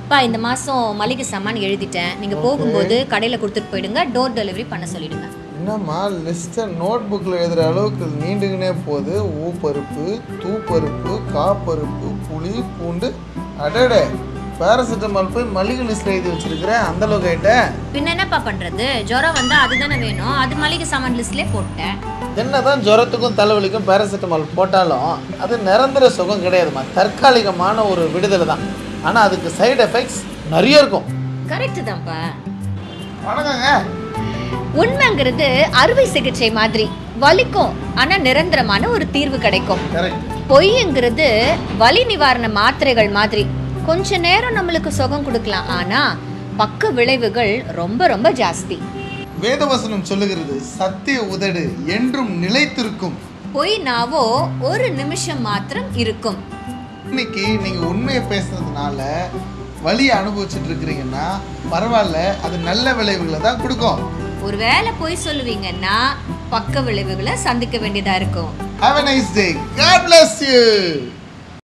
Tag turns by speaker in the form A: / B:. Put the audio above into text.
A: பா இந்த மாதம் மளிகை சாமான் எழுதிட்டேன். நீங்கள் போகும்போது கடையில் கொடுத்துட்டு போயிடுங்க. டோர் டெலிவரி பண்ண சொல்லிடுங்க.
B: என்னம்மா லிஸ்ட்டை நோட் புக்கில் எழுதுகிற அளவுக்கு நீண்டுக்கினே போகுது. ஊப்பருப்பு, தூப்பருப்பு, காப்பருப்பு, புளி, பூண்டு. அடடே, பேராசிட்டமால் போய் மளிகை லிஸ்ட்டில் எழுதி வச்சிருக்கிறேன். அந்த அளவுக்கு ஆகிட்டேன்.
A: பின்ன என்னப்பா பண்ணுறது? ஜுரம் வந்தால் அதுதானே வேணும். அது மளிகை சாமான் லிஸ்ட்லேயே போட்டேன்.
B: என்னதான் ஜுரத்துக்கும் தலைவலிக்கும் பேராசிட்டமால் போட்டாலும் அது நிரந்தர சுகம் கிடையாதுமா. தற்காலிகமான ஒரு விடுதலை தான். ஆனால் அதுக்கு சைடு எஃபெக்ட்ஸ் நிறைய இருக்கும்.
A: கரெக்டு தான்ப்பா.
B: வணக்கங்க.
A: உண்மைங்கிறது அறுவை சிகிச்சை மாதிரி வலிக்கும், ஆனால் நிரந்தரமான ஒரு தீர்வு கிடைக்கும். பொய்ங்கிறது வலி நிவாரண மாத்திரைகள் மாதிரி கொஞ்ச நேரம் நம்மளுக்கு சுகம் கொடுக்கலாம், ஆனால் பக்க விளைவுகள் ரொம்ப ரொம்ப ஜாஸ்தி.
B: வேதவசனம் சொல்லுகிறது, சத்திய உதடு என்றும் நிலைத்திருக்கும்,
A: பொய் நாவோ ஒரு நிமிஷம் மாத்திரம் இருக்கும்.
B: இன்னைக்கு நீங்க உண்மையை பேசுறதுனால வலியை அனுபவிச்சுட்டு இருக்கிறீங்கன்னா பரவாயில்ல, அது நல்ல விளைவுகளை தான் கொடுக்கும்.
A: ஒருவேளை பொய் சொல்லுவீங்கன்னா பக்க விளைவுகளை சந்திக்க வேண்டியதா இருக்கும்.
B: Have a nice day. God bless you.